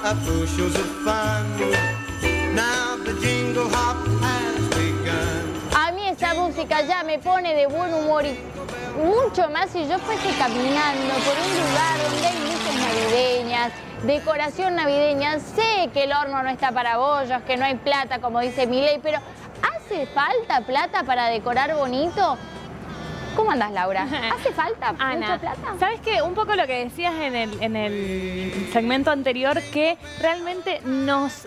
of bushels of fun. Now the jingle hop has begun. A mí esa música ya me pone de buen humor y mucho más si yo fuese caminando por un lugar donde hay luces navideñas, decoración navideña. Sé que el horno no está para bollos, que no hay plata, como dice Milei, pero ¿hace falta plata para decorar bonito? ¿Cómo andás, Laura? ¿Hace falta mucha plata? ¿Sabes qué? Un poco lo que decías en el segmento anterior, que realmente nos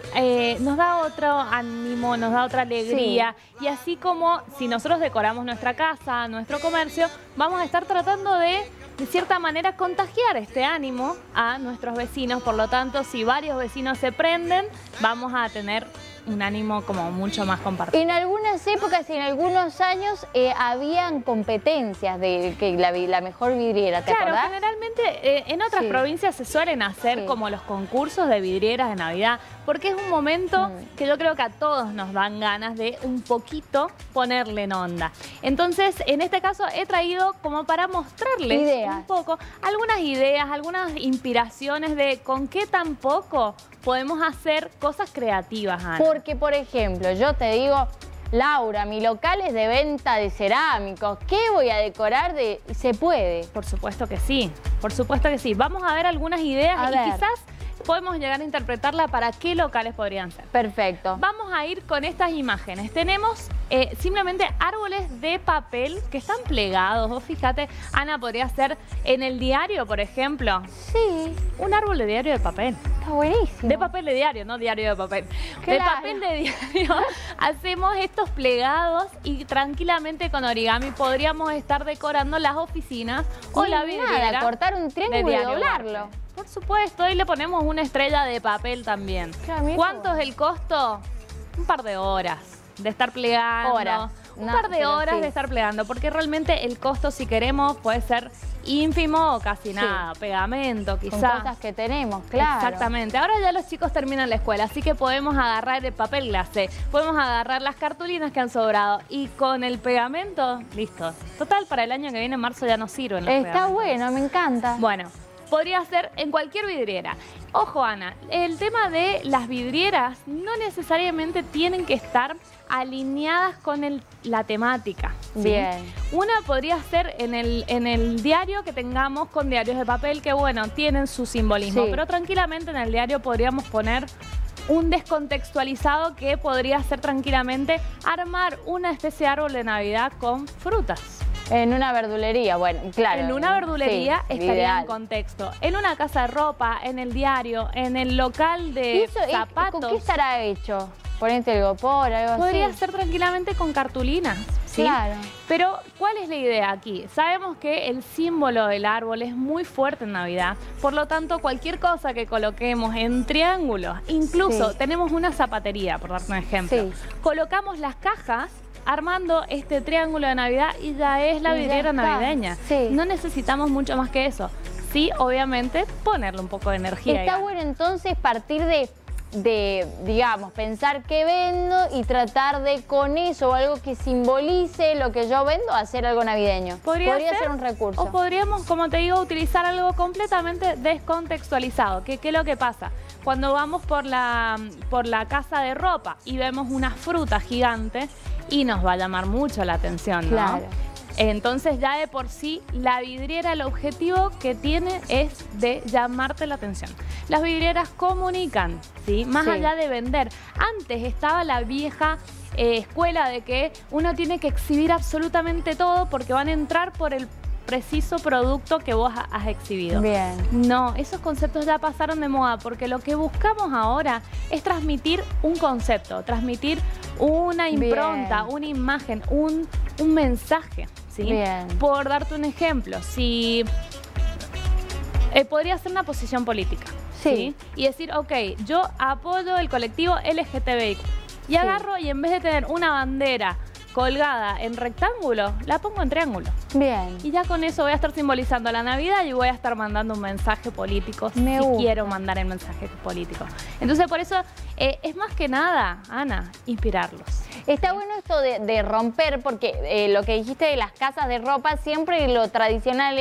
da otro ánimo, nos da otra alegría. Sí. Y así como si nosotros decoramos nuestra casa, nuestro comercio, vamos a estar tratando de cierta manera, contagiar este ánimo a nuestros vecinos. Por lo tanto, si varios vecinos se prenden, vamos a tener un ánimo como mucho más compartido. En algunas épocas y en algunos años habían competencias de que la mejor vidriera, ¿te acordás? Claro, generalmente en otras provincias se suelen hacer como los concursos de vidrieras de Navidad, porque es un momento que yo creo que a todos nos dan ganas de un poquito ponerle en onda. Entonces, en este caso he traído como para mostrarles un poco algunas ideas, algunas inspiraciones de con qué tan poco podemos hacer cosas creativas, Ana. Porque, por ejemplo, yo te digo, Laura, mi local es de venta de cerámicos. ¿Qué voy a decorar de...? ¿Se puede? Por supuesto que sí, por supuesto que sí. Vamos a ver algunas ideas y quizás podemos llegar a interpretarla para qué locales podrían ser. Perfecto. Vamos a ir con estas imágenes. Tenemos simplemente árboles de papel que están plegados. Vos fíjate, Ana, podría ser en el diario, por ejemplo. Sí. Un árbol de diario de papel. Está buenísimo. De papel de diario, no diario de papel. Claro. De papel de diario. Hacemos estos plegados y tranquilamente con origami podríamos estar decorando las oficinas o la vidriera. Nada, cortar un triángulo y doblarlo. Por supuesto, y le ponemos una estrella de papel también. Claro, ¿cuánto es el costo? Un par de horas de estar plegando. Un par de horas de estar plegando, porque realmente el costo, si queremos, puede ser ínfimo o casi nada. Pegamento, quizás. Con cosas que tenemos, claro. Exactamente. Ahora ya los chicos terminan la escuela, así que podemos agarrar el papel glacé, podemos agarrar las cartulinas que han sobrado y con el pegamento, listo. Total, para el año que viene, en marzo, ya nos sirven los Está bueno, me encanta. Bueno, podría ser en cualquier vidriera. Ojo, Ana, el tema de las vidrieras no necesariamente tienen que estar alineadas con la temática. ¿Sí? Bien. Una podría ser en el diario que tengamos con diarios de papel que, bueno, tienen su simbolismo. Pero tranquilamente en el diario podríamos poner un descontextualizado que podría ser tranquilamente armar una especie de árbol de Navidad con frutas. En una verdulería, bueno, claro. En una verdulería estaría en contexto. En una casa de ropa, en el diario, en el local de zapatos. ¿Con qué estará hecho? Ponete el gopor, algo así. Podría ser tranquilamente con cartulinas, ¿sí? Claro. Pero, ¿cuál es la idea aquí? Sabemos que el símbolo del árbol es muy fuerte en Navidad. Por lo tanto, cualquier cosa que coloquemos en triángulos, incluso tenemos una zapatería, por darte un ejemplo. Colocamos las cajas armando este triángulo de Navidad y ya es la vidriera navideña. No necesitamos mucho más que eso. Sí, obviamente, ponerle un poco de energía. Está bueno entonces partir de, digamos, pensar qué vendo y tratar de con eso, algo que simbolice lo que yo vendo, hacer algo navideño. Podría ser un recurso. O podríamos, como te digo, utilizar algo completamente descontextualizado. ¿Qué es lo que pasa? Cuando vamos por la casa de ropa y vemos una fruta gigante y nos va a llamar mucho la atención, ¿no? Claro. Entonces ya de por sí la vidriera, el objetivo que tiene es de llamarte la atención. Las vidrieras comunican, ¿sí? Más allá de vender. Antes estaba la vieja escuela de que uno tiene que exhibir absolutamente todo porque van a entrar por el preciso producto que vos has exhibido. Bien. No, esos conceptos ya pasaron de moda porque lo que buscamos ahora es transmitir un concepto, transmitir una impronta, una imagen, un mensaje. ¿Sí? Bien. Por darte un ejemplo, si podría ser una posición política, ¿sí? Y decir, ok, yo apoyo el colectivo LGTBI y agarro y en vez de tener una bandera colgada en rectángulo, la pongo en triángulo. Bien. Y ya con eso voy a estar simbolizando la Navidad y voy a estar mandando un mensaje político si quiero mandar el mensaje político. Entonces, por eso es más que nada, Ana, inspirarlos. Está bueno esto de romper, porque lo que dijiste de las casas de ropa, siempre lo tradicional es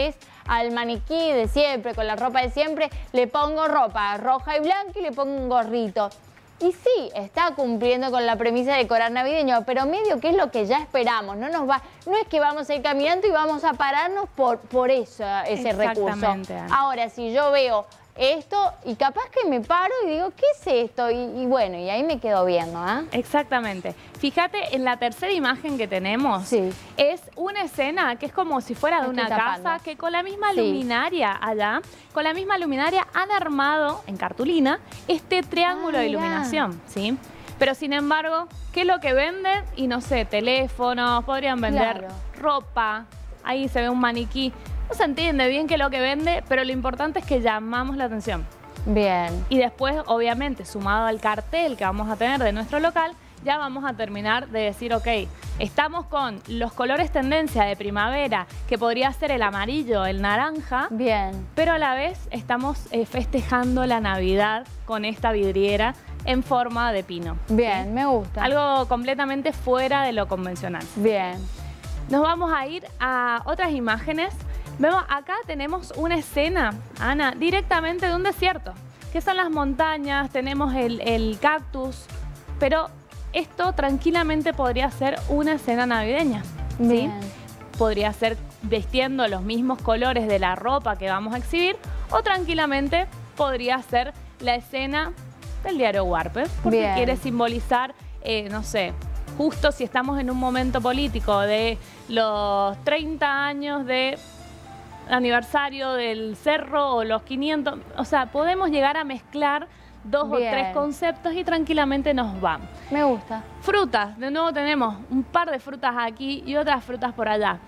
al maniquí de siempre, con la ropa de siempre, le pongo ropa roja y blanca y le pongo un gorrito. Y sí, está cumpliendo con la premisa de decorar navideño, pero medio que es lo que ya esperamos. No es que vamos a ir caminando y vamos a pararnos por eso, ese recurso. Ana. Ahora, si yo veo esto y capaz que me paro y digo, ¿qué es esto? Y bueno, y ahí me quedo viendo, ¿ah? Exactamente. Fíjate, en la tercera imagen que tenemos, Sí. es una escena que es como si fuera de Me una estoy tapando. casa, que con la misma Sí. luminaria allá, con la misma luminaria han armado en cartulina este triángulo Ah, de mirá. iluminación, ¿sí? Pero sin embargo, ¿qué es lo que venden? Y no sé, teléfonos, podrían vender Claro. ropa, ahí se ve un maniquí. No se entiende bien qué es lo que vende, pero lo importante es que llamamos la atención. Bien. Y después, obviamente, sumado al cartel que vamos a tener de nuestro local, ya vamos a terminar de decir, ok, estamos con los colores tendencia de primavera, que podría ser el amarillo, el naranja, Bien. pero a la vez estamos festejando la Navidad con esta vidriera en forma de pino. Bien, me gusta. Algo completamente fuera de lo convencional. Bien. Nos vamos a ir a otras imágenes. Vemos, acá tenemos una escena, Ana, directamente de un desierto, que son las montañas, tenemos el cactus, pero esto tranquilamente podría ser una escena navideña. ¿sí? Bien. Podría ser vistiendo los mismos colores de la ropa que vamos a exhibir, o tranquilamente podría ser la escena del diario Warped, porque Bien. quiere simbolizar, no sé, justo si estamos en un momento político de los 30 años de aniversario del cerro o los 500, o sea, podemos llegar a mezclar dos Bien. o tres conceptos y tranquilamente nos vamos. Me gusta. Frutas, de nuevo tenemos un par de frutas aquí y otras frutas por allá.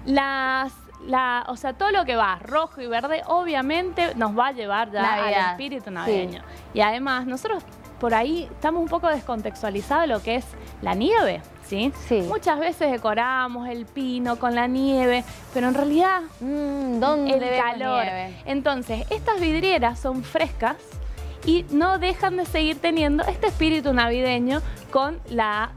O sea, todo lo que va rojo y verde obviamente nos va a llevar ya Navidad. al espíritu navideño. Y además nosotros por ahí estamos un poco descontextualizados de lo que es la nieve, ¿sí? Sí. Muchas veces decoramos el pino con la nieve, pero en realidad ¿Dónde el vemos calor. nieve? Entonces, estas vidrieras son frescas y no dejan de seguir teniendo este espíritu navideño con la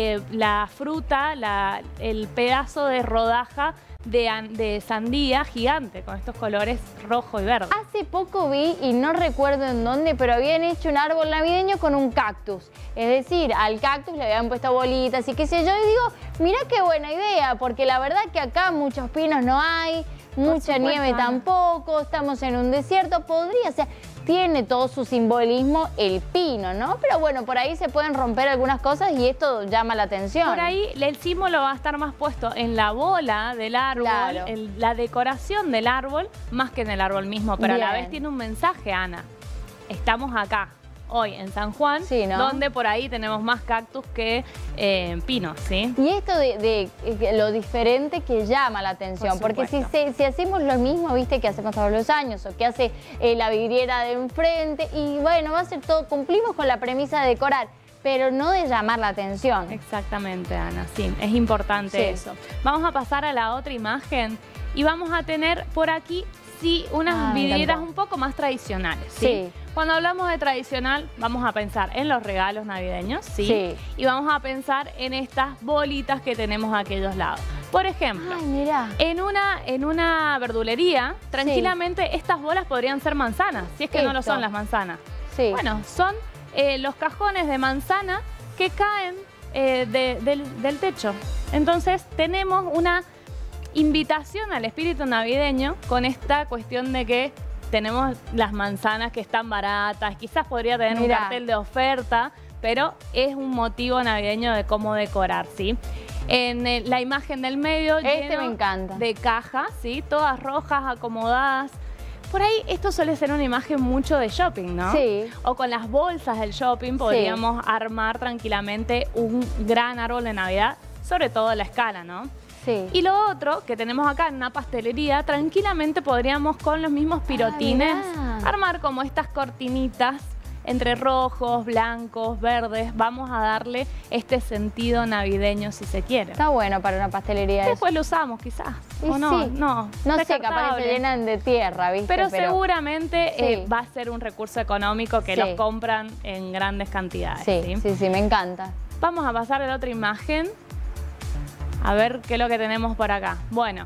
fruta, el pedazo de rodaja de sandía gigante con estos colores rojo y verde. Hace poco vi, y no recuerdo en dónde, pero habían hecho un árbol navideño con un cactus. Es decir, al cactus le habían puesto bolitas y qué sé yo. Y digo, mirá qué buena idea, porque la verdad que acá muchos pinos no hay, mucha supuesto, nieve Ana. tampoco, estamos en un desierto, podría ser. Tiene todo su simbolismo el pino, ¿no? Pero bueno, por ahí se pueden romper algunas cosas y esto llama la atención. Por ahí el símbolo va a estar más puesto en la bola del árbol, Claro. en la decoración del árbol, más que en el árbol mismo. Pero a la Bien. vez tiene un mensaje, Ana. Estamos acá, hoy en San Juan, Sí, ¿no? donde por ahí tenemos más cactus que pinos, ¿sí? Y esto de lo diferente que llama la atención, Por porque si supuesto. hacemos lo mismo, viste, que hacemos todos los años, o que hace la vidriera de enfrente, y bueno, va a ser todo, cumplimos con la premisa de decorar, pero no de llamar la atención. Exactamente, Ana, sí, es importante Sí. eso. Vamos a pasar a la otra imagen y vamos a tener por aquí, sí, unas Me vidrieras encantó. un poco más tradicionales, ¿sí? Sí. Cuando hablamos de tradicional, vamos a pensar en los regalos navideños, ¿sí? Sí. Y vamos a pensar en estas bolitas que tenemos a aquellos lados. Por ejemplo, Ay, mirá. en una verdulería, tranquilamente estas bolas podrían ser manzanas, si es que no lo Esto. son las manzanas. Sí. Bueno, son los cajones de manzana que caen del techo. Entonces tenemos una invitación al espíritu navideño con esta cuestión de que tenemos las manzanas que están baratas, quizás podría tener Mirá. un cartel de oferta, pero es un motivo navideño de cómo decorar, ¿sí? En la imagen del medio lleno me encanta. de cajas, ¿sí? Todas rojas, acomodadas. Por ahí esto suele ser una imagen mucho de shopping, ¿no? Sí. O con las bolsas del shopping podríamos armar tranquilamente un gran árbol de Navidad, sobre todo a la escala, ¿no? Sí. Y lo otro que tenemos acá en una pastelería, tranquilamente podríamos con los mismos pirotines mirá. armar como estas cortinitas entre rojos, blancos, verdes. Vamos a darle este sentido navideño si se quiere. Está bueno para una pastelería eso. Después lo usamos quizás, Y ¿o no? sí. No, No sé, capaz que descartable. se llenan de tierra, ¿viste? Pero seguramente Sí. va a ser un recurso económico que Sí. los compran en grandes cantidades. Sí, sí, sí, me encanta. Vamos a pasar a la otra imagen. A ver qué es lo que tenemos por acá. Bueno,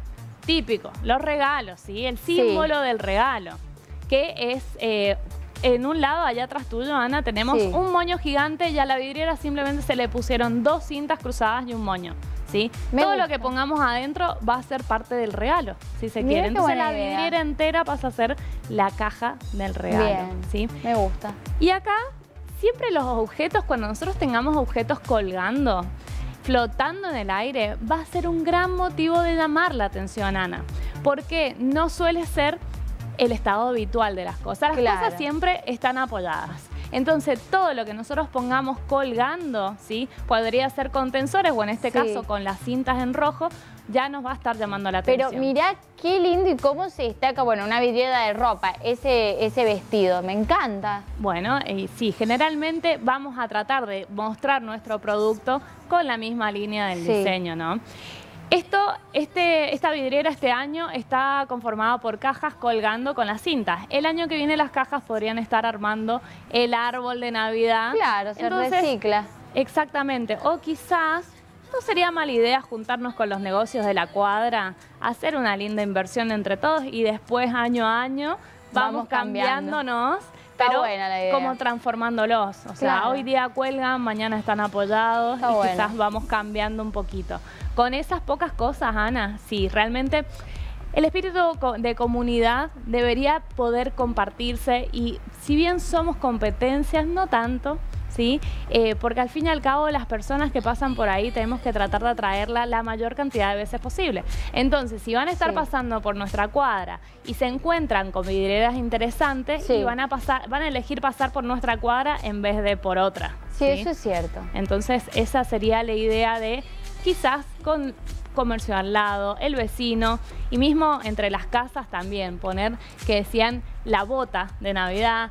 típico, los regalos, ¿sí? El símbolo del regalo, que es... en un lado, allá atrás tuyo, Ana, tenemos un moño gigante y a la vidriera simplemente se le pusieron 2 cintas cruzadas y un moño, ¿sí? Todo lo que pongamos adentro va a ser parte del regalo, si se quiere. Entonces la vidriera entera pasa a ser la caja del regalo, ¿sí? Me gusta. Y acá, siempre los objetos, cuando nosotros tengamos objetos colgando, flotando en el aire, va a ser un gran motivo de llamar la atención, Ana, porque no suele ser el estado habitual de las cosas. Las cosas siempre están apoyadas. Entonces, todo lo que nosotros pongamos colgando, ¿sí? Podría ser con tensores o en este caso con las cintas en rojo, ya nos va a estar llamando la atención. Pero mirá qué lindo y cómo se destaca, bueno, una vidriera de ropa, ese vestido, me encanta. Bueno, sí, generalmente vamos a tratar de mostrar nuestro producto con la misma línea del diseño, ¿no? Esta vidriera este año está conformada por cajas colgando con las cintas. El año que viene las cajas podrían estar armando el árbol de Navidad. Claro, se recicla. Exactamente. O quizás no sería mala idea juntarnos con los negocios de la cuadra, hacer una linda inversión entre todos y después año a año vamos cambiándonos. Pero buena la idea. Como transformándolos. O sea, hoy día cuelgan, mañana están apoyados y quizás vamos cambiando un poquito. Con esas pocas cosas, Ana, sí, realmente el espíritu de comunidad debería poder compartirse y si bien somos competencias, no tanto, ¿sí? Porque al fin y al cabo las personas que pasan por ahí tenemos que tratar de atraerla la mayor cantidad de veces posible. Entonces, si van a estar pasando por nuestra cuadra y se encuentran con vidrieras interesantes y van a elegir pasar por nuestra cuadra en vez de por otra. Sí, eso es cierto. Entonces, esa sería la idea de quizás con comercio al lado, el vecino y mismo entre las casas también poner que decían la bota de Navidad,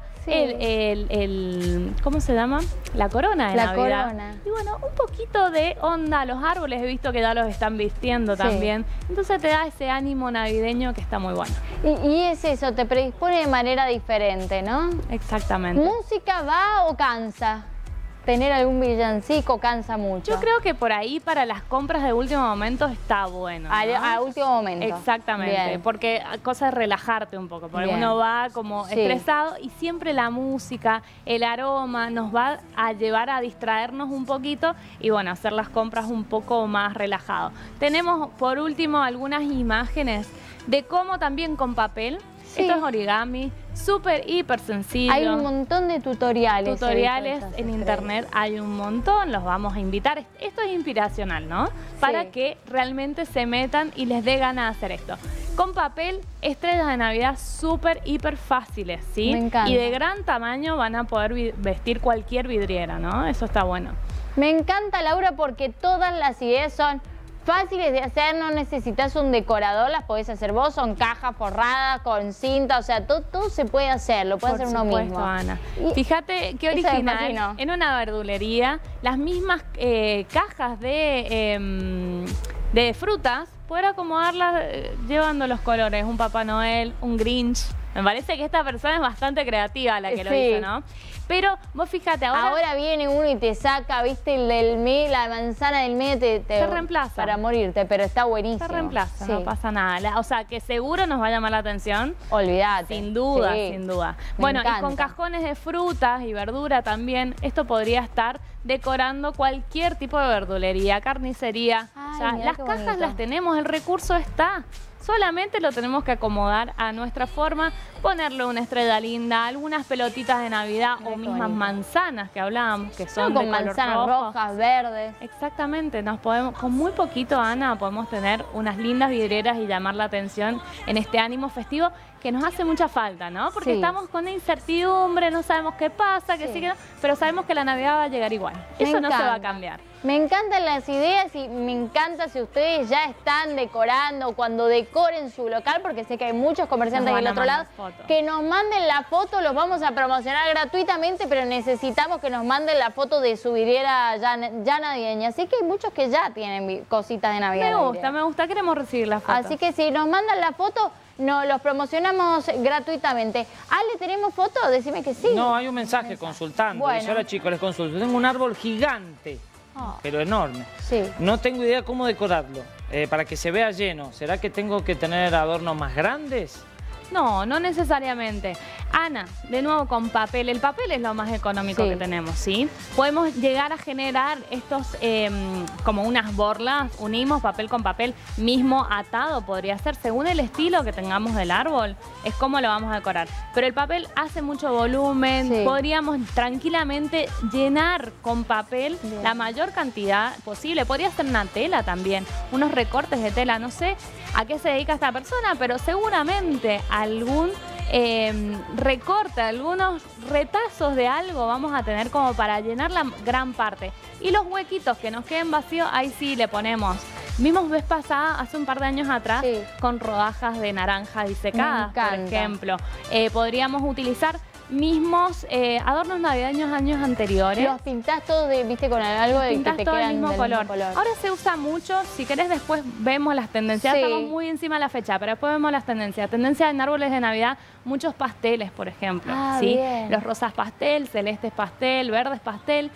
¿cómo se llama? La corona de Navidad. La corona. Y bueno, un poquito de onda, los árboles he visto que ya los están vistiendo también. Entonces te da ese ánimo navideño que está muy bueno. Y es eso, te predispone de manera diferente, ¿no? Exactamente. ¿Música va o cansa? ¿Tener algún villancico cansa mucho? Yo creo que por ahí para las compras de último momento está bueno, ¿no? A último momento. Exactamente, porque cosa de relajarte un poco, porque uno va como estresado y siempre la música, el aroma nos va a llevar a distraernos un poquito y bueno, hacer las compras un poco más relajado. Tenemos por último algunas imágenes de cómo también con papel. Esto es origami, súper, hiper sencillo. Hay un montón de tutoriales. Tutoriales en internet, hay un montón, los vamos a invitar. Esto es inspiracional, ¿no? Para que realmente se metan y les dé ganas de hacer esto. Con papel, estrellas de Navidad súper, hiper fáciles, ¿sí? Me encanta. Y de gran tamaño van a poder vestir cualquier vidriera, ¿no? Eso está bueno. Me encanta, Laura, porque todas las ideas son fáciles de hacer, no necesitas un decorador, las podés hacer vos, son cajas forradas, con cinta, o sea, todo se puede hacer, lo puede hacer uno mismo. Ana. Fíjate qué original, en una verdulería, las mismas cajas de frutas, poder acomodarlas llevando los colores, un Papá Noel, un Grinch. Me parece que esta persona es bastante creativa la que lo hizo, ¿no? Pero vos fíjate, ahora viene uno y te saca, viste, la manzana del medio, te reemplaza. Para morirte, pero está buenísimo. Se reemplaza, no pasa nada. O sea, que seguro nos va a llamar la atención. Olvídate. Sin duda, sin duda. Bueno, y con cajones de frutas y verdura también, esto podría estar decorando cualquier tipo de verdulería, carnicería. O sea, las cajas las tenemos, el recurso está. Solamente lo tenemos que acomodar a nuestra forma, ponerle una estrella linda, algunas pelotitas de Navidad o mismas manzanas que hablábamos, que son de color manzanas rojas, verdes. Exactamente, con muy poquito, Ana, podemos tener unas lindas vidrieras y llamar la atención en este ánimo festivo que nos hace mucha falta, ¿no? Porque estamos con incertidumbre, no sabemos qué pasa, que sí, que no, pero sabemos que la Navidad va a llegar igual. Eso no se va a cambiar. Me encantan las ideas y me encanta si ustedes ya están decorando, cuando decoren su local, porque sé que hay muchos comerciantes del otro lado, que nos manden la foto, los vamos a promocionar gratuitamente, pero necesitamos que nos manden la foto de su vidriera ya navideña. Así que hay muchos que ya tienen cositas de Navidad. Me gusta, queremos recibir la foto. Así que si nos mandan la foto, los promocionamos gratuitamente. Ale, ¿tenemos foto? Decime que sí. No, hay un mensaje consultando. Dice, hola chicos, les consulto. Tengo un árbol gigante pero enorme. Sí. No tengo idea cómo decorarlo, para que se vea lleno. ¿Será que tengo que tener adornos más grandes? No, no necesariamente. Ana, de nuevo con papel. El papel es lo más económico que tenemos, ¿sí? Podemos llegar a generar estos como unas borlas. Unimos papel con papel mismo atado, podría ser. Según el estilo que tengamos del árbol, es como lo vamos a decorar. Pero el papel hace mucho volumen. Podríamos tranquilamente llenar con papel la mayor cantidad posible. Podría ser una tela también, unos recortes de tela. No sé a qué se dedica esta persona, pero seguramente algún recorte, algunos retazos de algo vamos a tener como para llenar la gran parte. Y los huequitos que nos queden vacíos, ahí sí le ponemos. Vimos vez pasada, hace un par de años atrás, con rodajas de naranja disecadas, por ejemplo. Podríamos utilizar mismos adornos navideños años anteriores. Los pintás todos, viste, con algo de que te todo quedan el mismo del color. mismo color. Ahora se usa mucho, si querés después vemos las tendencias. Estamos muy encima de la fecha, pero después vemos las tendencias. Tendencia en árboles de Navidad, muchos pasteles, por ejemplo. Los rosas pastel, celestes pastel, verdes pastel.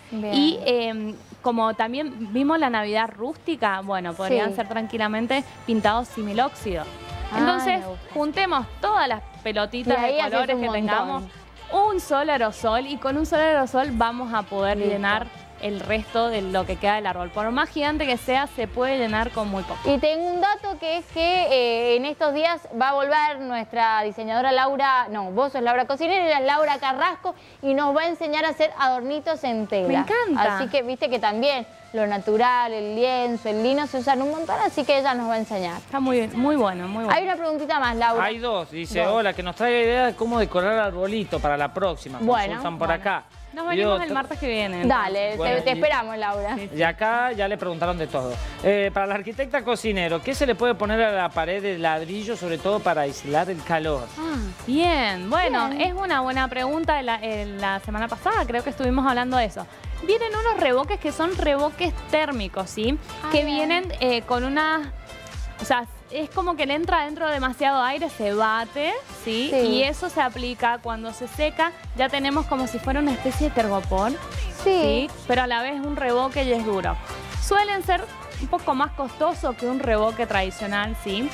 Y como también vimos la Navidad rústica, bueno, podrían ser tranquilamente pintados similóxido. Entonces, juntemos todas las pelotitas de colores que tengamos, un solo aerosol, y con un solo aerosol vamos a poder llenar el resto de lo que queda del árbol. Por más gigante que sea, se puede llenar con muy poco. Y tengo un dato que es que en estos días va a volver nuestra diseñadora Laura, no, vos sos Laura Cocinera, ella es Laura Carrasco, y nos va a enseñar a hacer adornitos en tela. Me encanta. Así que viste que también lo natural, el lienzo, el lino se usan un montón, así que ella nos va a enseñar. Está muy bien, muy bueno, muy bueno. Hay una preguntita más, Laura. Hay dos. Dice, hola, que nos traiga idea de cómo decorar arbolito para la próxima. Consultan por acá. Nos venimos el martes que viene. Dale, te esperamos, Laura. Y acá ya le preguntaron de todo. Para la arquitecta Cocinero, ¿qué se le puede poner a la pared de ladrillo, sobre todo para aislar el calor? Bien, bueno, es una buena pregunta. La semana pasada creo que estuvimos hablando de eso. Vienen unos reboques que son reboques térmicos, ¿sí? Que vienen con unas... O sea, es como que le entra adentro demasiado aire, se bate, ¿sí? Y eso se aplica cuando se seca. Ya tenemos como si fuera una especie de tergopor, ¿sí? Pero a la vez un reboque y es duro. Suelen ser un poco más costosos que un reboque tradicional, ¿sí?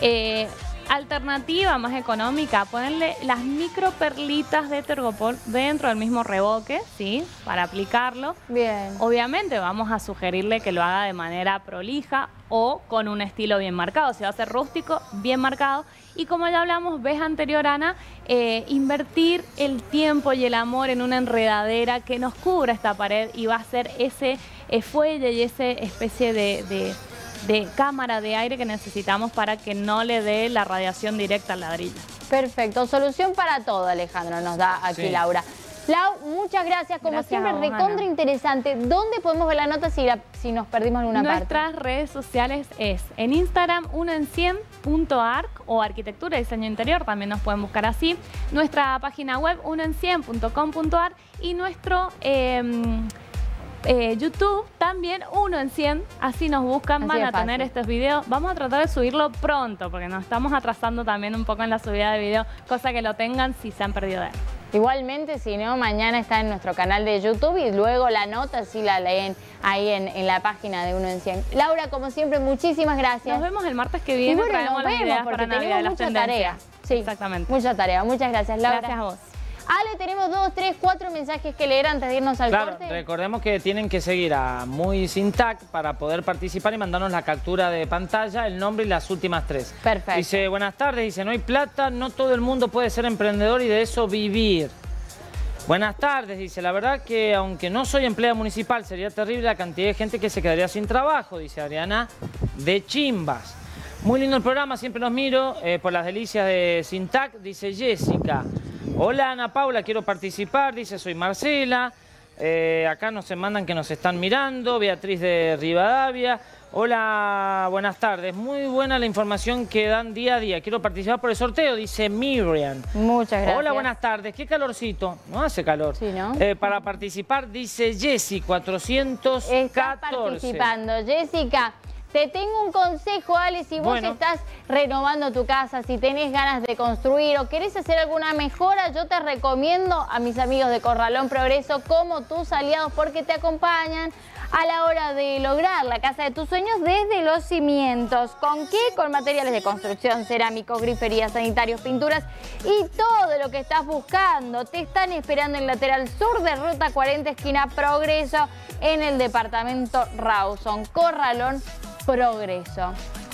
Alternativa más económica, ponerle las micro perlitas de tergopor dentro del mismo reboque, ¿sí? Para aplicarlo. Bien. Obviamente vamos a sugerirle que lo haga de manera prolija o con un estilo bien marcado. Si va a ser rústico, bien marcado. Y como ya hablamos vez anterior, Ana, invertir el tiempo y el amor en una enredadera que nos cubra esta pared y va a ser ese fuelle y esa especie de cámara de aire que necesitamos para que no le dé la radiación directa al ladrillo. Perfecto, solución para todo, Alejandro, nos da aquí Laura. Lau, muchas gracias, como siempre, recontra interesante. ¿Dónde podemos ver la nota si nos perdimos alguna parte? Nuestras redes sociales es en Instagram 1en100.arc o Arquitectura y Diseño Interior, también nos pueden buscar así. Nuestra página web 1en100.com.ar y nuestro... YouTube también 1en100, así nos buscan, van a tener estos videos. Vamos a tratar de subirlo pronto porque nos estamos atrasando también un poco en la subida de video, cosa que lo tengan si se han perdido de él. Igualmente, si no, mañana está en nuestro canal de YouTube y luego la nota sí la leen ahí en la página de 1en100. Laura, como siempre, muchísimas gracias. Nos vemos el martes que viene. Y bueno, nos vemos porque tenemos mucha tarea. Sí, exactamente. Mucha tarea. Muchas gracias, Laura. Gracias a vos. Ale, tenemos 2, 3, 4 mensajes que leer antes de irnos al corte. Recordemos que tienen que seguir a Muy Sintac para poder participar y mandarnos la captura de pantalla, el nombre y las últimas 3. Perfecto. Dice, buenas tardes, dice, no hay plata, no todo el mundo puede ser emprendedor y de eso vivir. Buenas tardes, dice, la verdad que aunque no soy empleada municipal, sería terrible la cantidad de gente que se quedaría sin trabajo, dice Adriana de Chimbas. Muy lindo el programa, siempre los miro por las delicias de Sintac, dice Jessica. Hola Ana Paula, quiero participar, dice, soy Marcela. Acá nos mandan que nos están mirando, Beatriz de Rivadavia. Hola, buenas tardes. Muy buena la información que dan día a día. Quiero participar por el sorteo, dice Miriam. Muchas gracias. Hola, buenas tardes. Qué calorcito. No hace calor. Sí, ¿no? Para participar, dice Jessy, 414. Está participando. Jessica, Te tengo un consejo, Ale, si vos estás renovando tu casa, si tenés ganas de construir o querés hacer alguna mejora, yo te recomiendo a mis amigos de Corralón Progreso como tus aliados porque te acompañan a la hora de lograr la casa de tus sueños desde los cimientos. ¿Con qué? Con materiales de construcción, cerámicos, griferías, sanitarios, pinturas y todo lo que estás buscando. Te están esperando en lateral sur de Ruta 40, esquina Progreso, en el departamento Rawson. Corralón Progreso.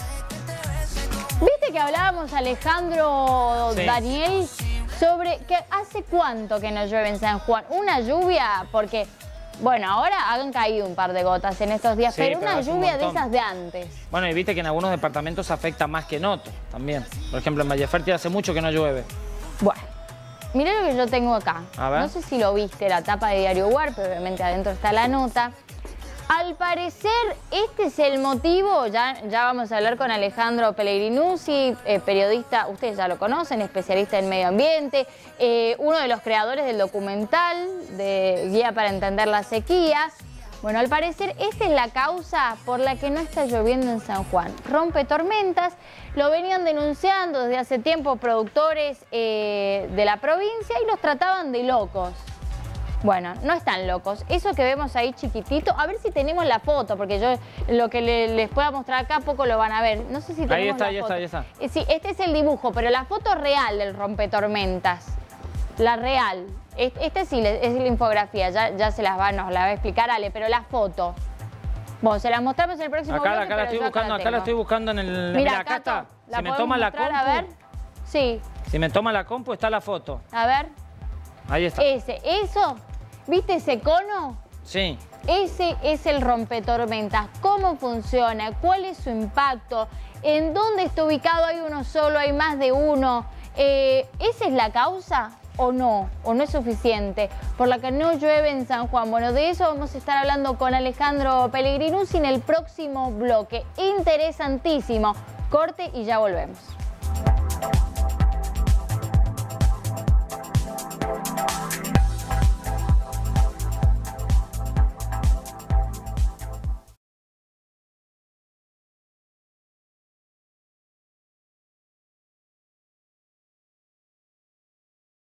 ¿Viste que hablábamos, Alejandro, Daniel, sobre que hace cuánto que no llueve en San Juan? Una lluvia, porque, bueno, ahora han caído un par de gotas en estos días, pero una lluvia de esas de antes. Bueno, y viste que en algunos departamentos afecta más que en otros también. Por ejemplo, en Valle Fértil hace mucho que no llueve. Bueno, mirá lo que yo tengo acá. A ver. No sé si lo viste, la tapa de Diario UAR, pero obviamente adentro está la nota. Al parecer, este es el motivo, ya vamos a hablar con Alejandro Pellegrinuzzi, periodista, ustedes ya lo conocen, especialista en medio ambiente, uno de los creadores del documental de Guía para Entender la Sequía. Bueno, al parecer, esta es la causa por la que no está lloviendo en San Juan. Rompe tormentas, lo venían denunciando desde hace tiempo productores de la provincia y los trataban de locos. Bueno, no están locos. Eso que vemos ahí chiquitito, a ver si tenemos la foto, porque yo lo que les pueda mostrar acá poco lo van a ver. No sé si tenemos la foto. Ahí está. Sí, este es el dibujo, pero la foto real del rompetormentas. La real. Este sí es la infografía, ya nos la va a explicar Ale, pero la foto. Bueno, se la mostramos en el próximo bloque, acá la estoy buscando en el... Mira, acá está. Si me toma la compu, a ver. Sí. Si me toma la compu, está la foto. A ver. Ahí está. Eso. ¿Viste ese cono? Sí. Ese es el rompetormentas. ¿Cómo funciona? ¿Cuál es su impacto? ¿En dónde está ubicado? ¿Hay uno solo? ¿Hay más de uno? ¿Esa es la causa o no? ¿O no es suficiente? Por la que no llueve en San Juan. Bueno, de eso vamos a estar hablando con Alejandro Pellegrinuzzi en el próximo bloque. Interesantísimo. Corte y ya volvemos.